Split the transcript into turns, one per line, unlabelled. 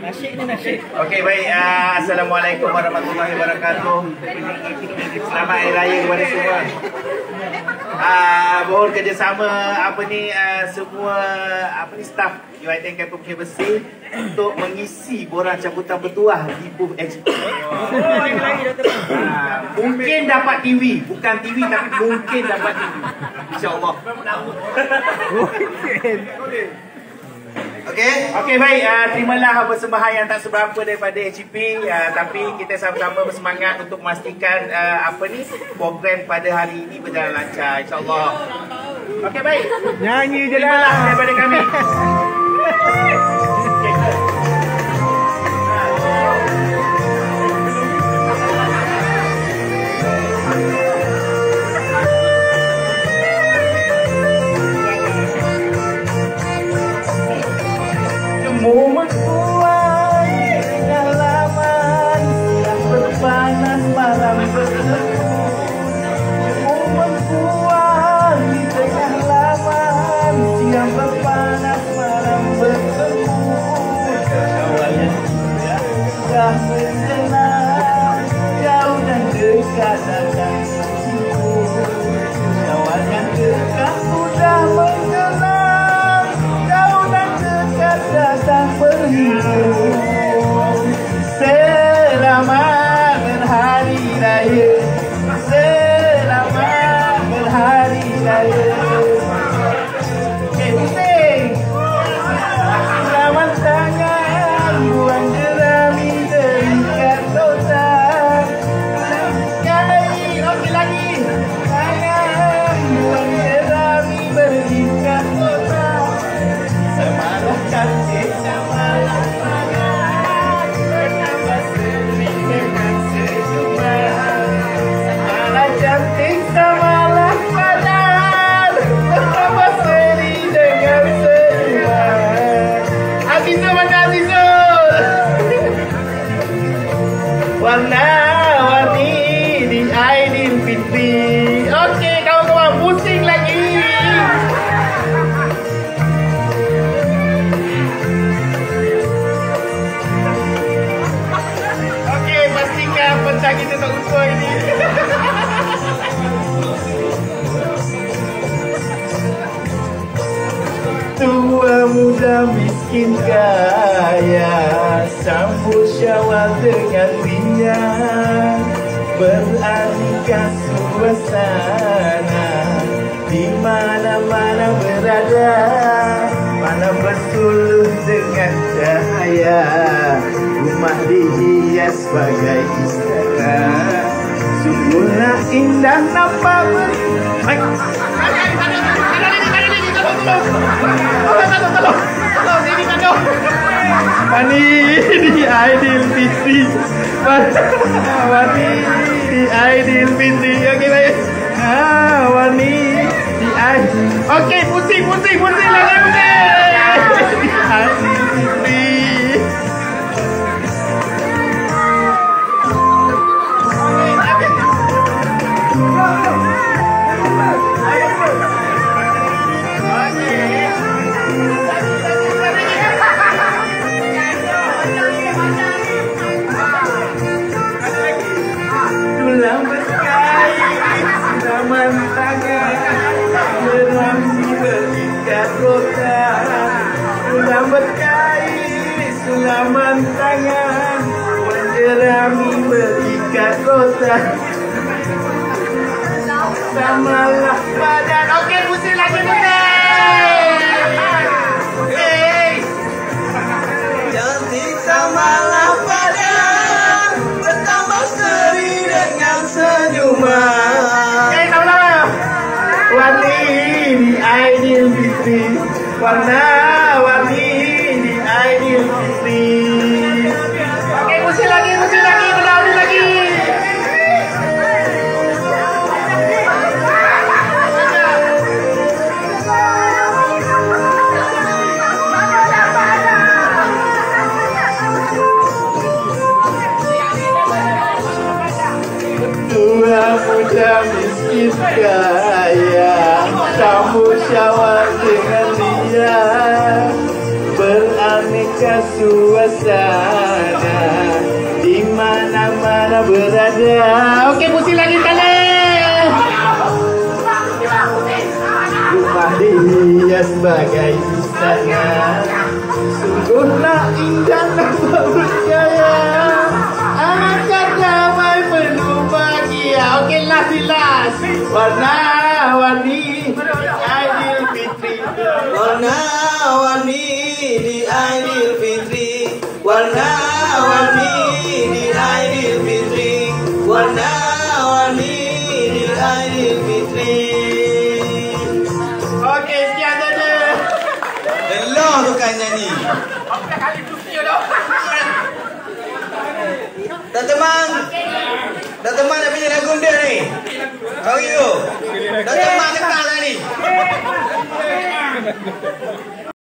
Okey, baik. Assalamualaikum warahmatullahi wabarakatuh. Selamat Hari Raya kepada semua. Mohon kerjasama semua staf UiTM Kampung Bukit Bersih untuk mengisi borang cabutan bertuah di booth HP. Mungkin dapat TV, bukan TV tapi mungkin dapat TV. InsyaAllah. Okey, baik. Terimalah persembahan yang tak seberapa daripada HCP, tapi kita sama-sama bersemangat untuk memastikan program pada hari ini berjalan lancar, insya-Allah. Okey, baik.
Nyanyi je
Terimalah
lah
daripada kami.
Momen buang pengalaman yang berpanas malam berteduh. Momen buang di tengah laman yang berpanas malam berteduh. Awalnya sudah berkenan, jauh dan dekat datang berhibur. Awalnya dekat sudah mengenal, jauh dan dekat datang berhibur. Selamat berhari raya, selamat berhari raya. Pusing. Selamat tangan, buang jerami terikat rotan. Okey lagi. Tangan, buang jerami berikat rotan. Semalah cantik, semalah panas, betapa sering dengan senyuman. Semalah cantik, semalah panas, betapa sering dengan senyuman. Azizul mana Azizul? Warna-warni di Aidilfitri. Okey kawan-kawan, pusing lagi. Pastikan pecah kita tak usul ini. Tua muda miskin kaya, sambut syawal dengan riang, beralihkan suasana di mana-mana berada, mana bersuluh dengan cahaya, rumah dihias bagai istana. Sungguhlah indah nampak Wani di Aidilfitri, Wani di Aidilfitri. Okey baik. Wani di Aidilfitri. Okey, pusing lagi pusing. Aidilfitri. Tulang berkait, siraman tangan, jerami berikat rotan. Tulang berkait, siraman tangan, jerami berikat rotan. Samalah badan. Okey, pusing lagi Cantik samalah badan, bertambah seri dengan senyuman. Sama-sama. Warni di Aidilfitri, warna-warni di Aidilfitri. Okey, pusing lagi, berdahulu lagi. Tua muda miskin kaya, sambut syawal dengan riang, suasana di mana-mana berada. Okey, pusing lagi kali. Rumah dihias sebagai istana, sungguhlah indah nampak berjaya, akan damai penuh bahagia. Okey, last. Warna-warni Aidilfitri,
warna-warni di Aidilfitri, warna-warni di Aidilfitri, warna-warni di Aidilfitri.
Okey, sekian saja.
Elah tukang nyanyi. Dah teman nak punya lagu dia ni. How are you? Dah teman dekat dah ni.